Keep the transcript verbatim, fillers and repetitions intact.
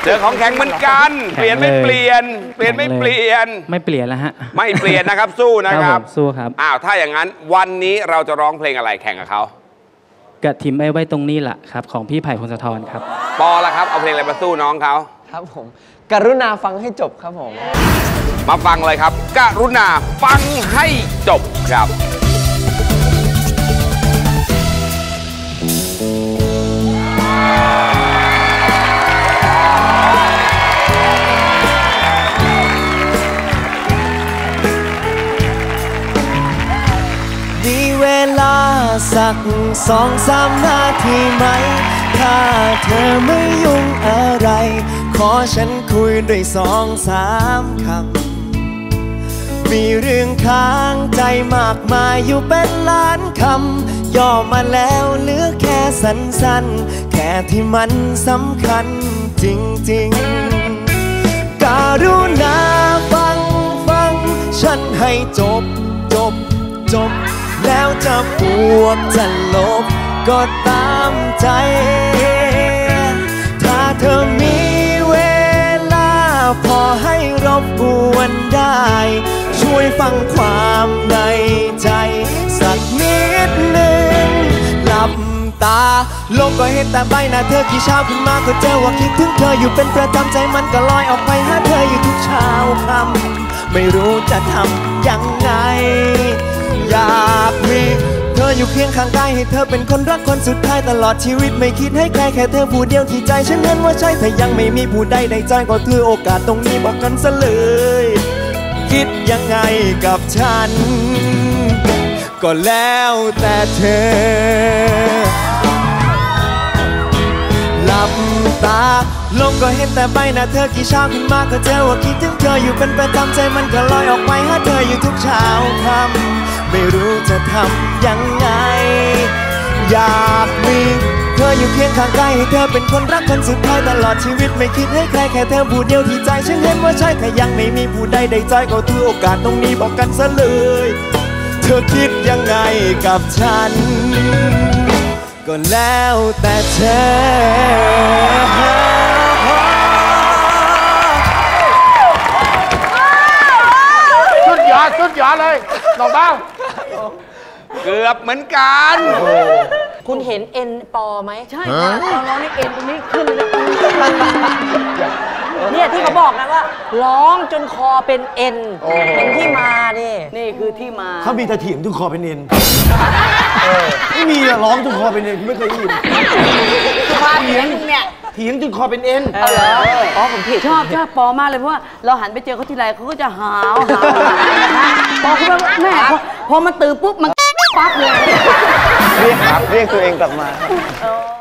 เจอของแข็งเหมือนกันเปลี่ยนไม่เปลี่ยนเปลี่ยนไม่เปลี่ยนไม่เปลี่ยนแล้วฮะไม่เปลี่ยนนะครับสู้นะครับสู้ครับอ้าวถ้าอย่างนั้นวันนี้เราจะร้องเพลงอะไรแข่งกับเขากระถิ่นไอ้ไว้ตรงนี้แหละครับของพี่ไผ่พงศธรครับปอละครับเอาเพลงอะไรมาสู้น้องเขาครับผมกรุณาฟังให้จบครับผมมาฟังเลยครับกรุณาฟังให้จบครับมีเวลาสักสองสามนาทีไหมถ้าเธอไม่ยุ่งอะไรขอฉันคุยด้วยสองสามคำมีเรื่องค้างใจมากมายอยู่เป็นล้านคำย่อมาแล้วเหลือแค่สั้นๆแค่ที่มันสำคัญจริงๆกรุณาฟังฟังฉันให้จบจบจบแล้วจะบวกจะลบก็ตามใจถ้าเธอมีเวลาพอให้รบกวนได้ช่วยฟังความในใจสักนิดหนึ่งหลับตาโลกก็เห็นแต่ใบหน้าเธอกี่เช้าขึ้นมาก็เจอว่าคิดถึงเธออยู่เป็นประจำใจมันก็ลอยออกไปหาเธออยู่ทุกเช้าค่ำไม่รู้จะทำยังไงอยากมีเธออยู่เคียงข้างกายให้เธอเป็นคนรักคนสุดท้ายตลอดชีวิตไม่คิดให้ใครแค่เธอผู้เดียวที่ใจฉันเห็นว่าใช่แต่ยังไม่มีผู้ใดในใจก็ถือโอกาสตรงนี้บอกกันซะเลยคิดยังไงกับฉันก็แล้วแต่เธอหลับตาลงก็เห็นแต่ใบหน้าเธอกี่เช้าขึ้นมาก็เจอว่าคิดถึงเธออยู่เป็นประจำใจมันก็ลอยออกไปหาเธออยู่ทุกเช้าค่ำไม่รู้จะทำยังไงอยากมีเธออยู่เคียงข้างกายให้เธอเป็นคนรักคนสุดท้ายตลอดชีวิตไม่คิดให้ใครแค่เธอผู้เดียวที่ใจฉันเห็นว่าใช่แต่ยังไม่มีผู้ใดในใจก็ถือโอกาสตรงนี้บอกกันซะเลยเธอคิดยังไงกับฉันก็แล้วแต่เธอสุดยอดสุดยอดเลยน้องเบ้าเกือบเหมือนกันคุณเห็นเอ็นปอไหมใช่ค่ะตอนร้องนี่เอ็นตรงนี้ขึ้นเลยเนี่ยที่เขาบอกนะว่าร้องจนคอเป็นเอ็นเป็นที่มานี่นี่คือที่มาเขามีแต่เถียงจนคอเป็นเอ็นไม่มีอะร้องจนคอเป็นเอ็นไม่เคยได้ยินเถียงเนี่ยเถียงจนคอเป็นเอ็นอ๋อผมผิดชอบชอบปอมากเลยเพราะว่าเราหันไปเจอเขาทีไรเขาก็จะหาวหาวนะคะปอเขาแบบแม่พอมันตื่นปุ๊บมันปั๊บเลยเรียกเรียกตัวเองกลับมา